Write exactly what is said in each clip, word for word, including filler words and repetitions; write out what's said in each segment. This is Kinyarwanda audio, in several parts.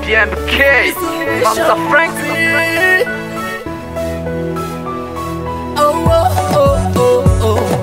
D M K, Master Frank. Oh, oh, oh, oh, oh.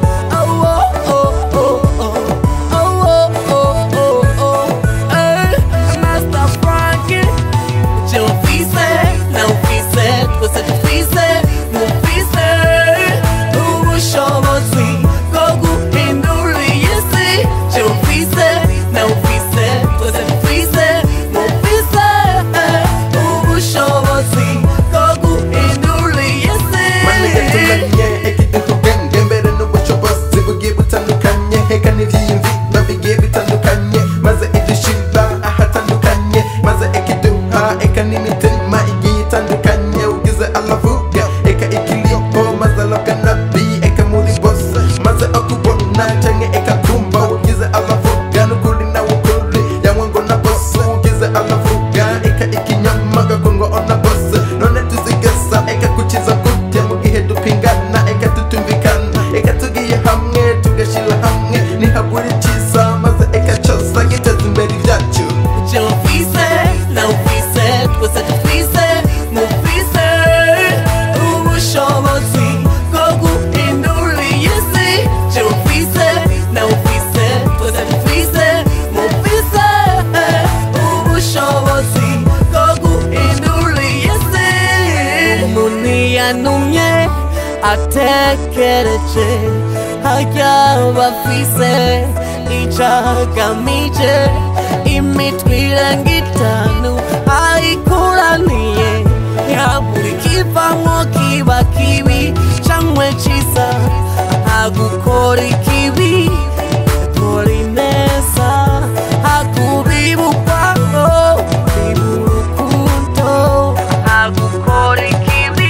Numye atekereje hajya bafise icagamije imitwe irenga itanu ayikuraniye ntihabura ikivamwo kiba kibi cankwe ciza hagukora ikibi kora ineza hakubibukwaho biburukundo hagukora ikibi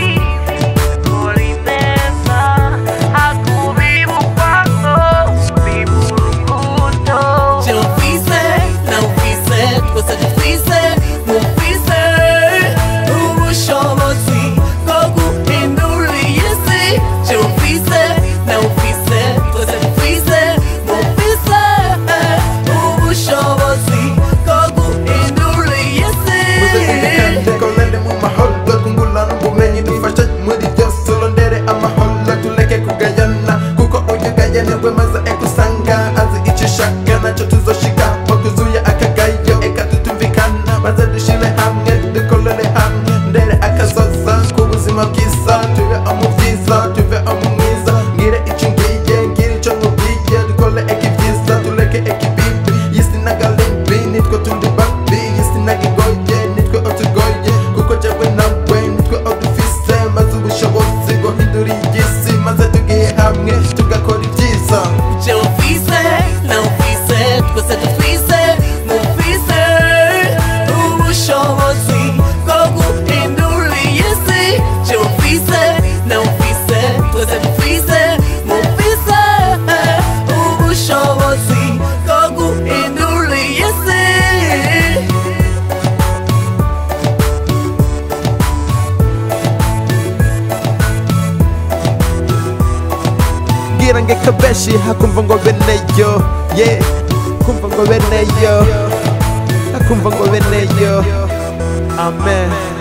Nge kabeshi hakumva ngo beneyo yeah kumva ngo beneyo hakumva ngo beneyo amen.